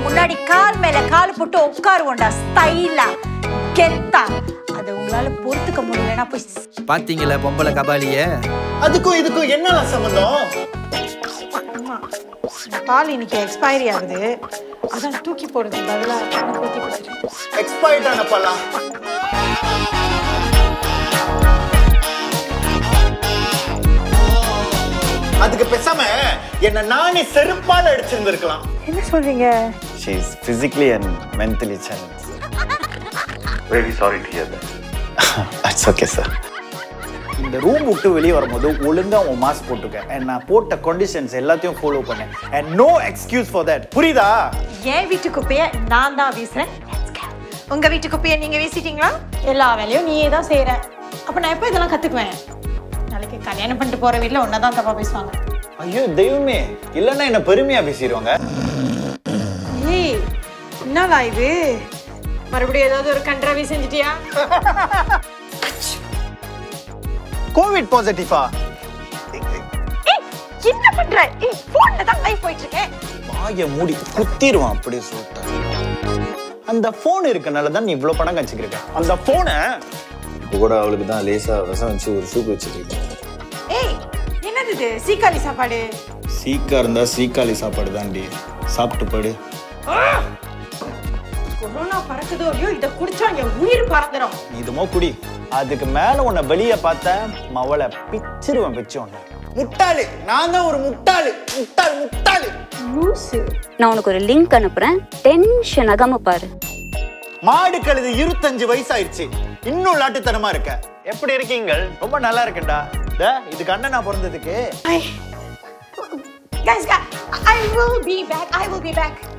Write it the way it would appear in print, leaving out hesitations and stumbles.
முன்னாடி கால் மேல கால் போட்டு உட்காருவோண்டா ஸ்டைலா கெத்தா. அது உங்களால பொறுத்துக்க முடியலன்னா போய் பாத்தீங்களா பொம்பளை கபாலிய? அதுக்கும் இதுக்கும் என்ன சம்பந்தம்? பால் இன்னைக்கு எக்ஸ்பைரி ஆகுது, அதான் தூக்கி போடுறது பதிலா ஊத்தி கொடுத்துட்டேன். எக்ஸ்பைர்ட் ஆன பாலா? அதுக்கு பேசாம என்ன நானே செருப்பால அடிச்சிருந்திருக்கலாம். என்ன சொல்றீங்க? She is physically and mentally challenged. Very sorry to hear that. That's okay, sir. இந்த ரூம் விட்டு வெளியே வரும்போது ஒழுங்கா உன் மாஸ்க் போட்டுக்க. and நான் போட்ட கண்டிஷன்ஸ் எல்லாத்தையும் ஃபாலோ பண்ணேன். and no excuse for that. புரியுதா? என் வீட்டு குப்பையை நான் தான் வீசுறேன். உங்க வீட்டு குப்பையை நீங்க வீசிட்டீங்களா? எல்லா வேலையும் நீயே தான் செய்யற. அப்ப நான் எப்ப இதெல்லாம் கத்துக்குவேன்? நாளைக்கு கல்யாணம் பண்ணிட்டு போற வீட்டுல ஒன்னதான் தப்பா பேசுவாங்க. ஐயோ தெய்வமே, இல்லன்னா என்ன பெருமையா பேசிடுவாங்க. ஏய் என்னடா இது? மறுபடியும் ஏதாவது ஒரு கண்ட்ராவி செஞ்சிட்டியா? கோவிட் பாசிட்டிவா? ஏய் என்ன பண்ற? ஏய் போன்ல தான் லைவ் போயிட்டு இருக்கே. வாயை மூடி குத்திடுவான் அப்படியே சொல்லிட்டேன். அந்த போன் இருக்கனால தான் நீ இவ்வளவு பணம் கச்சிக்கிருக்க. அந்த போனை இப்போ கூட அவளுக்கு தான் லேசா ரசம் வச்சு ஒரு சூப் வச்சிருக்கேன். ஏய் என்னது இது? சீக்காளி சாப்பாடு. சீக்கா இருந்தா சீக்காளி சாப்பாடு தான்டி. சாப்பிட்டு படு. கொரோனா பறக்குதோ இல்லையோ, இதை குடிச்சா என் உயிர் பறந்துடும். நீ இதுமோ குடி. அதுக்கு மேல உன்னை வெளிய பார்த்த மவளை பிச்சிருவன் பிச்சு உன்னை. முட்டாளு, நான் தான் ஒரு முட்டாளு. முட்டாளு முட்டாளு லூசு. நான் உனக்கு ஒரு லிங்க் அனுப்புறேன், டென்ஷன் ஆகாம பாரு. மாடு கழுது 25 வயசாயிருச்சு, இன்னும் லாட்டுத்தனமா இருக்க. எப்படி இருக்கீங்க? ரொம்ப நல்லா இருக்கேன்டா. இதுக்கு அண்ணன் நான் பிறந்ததுக்கு. Guys, I will be back.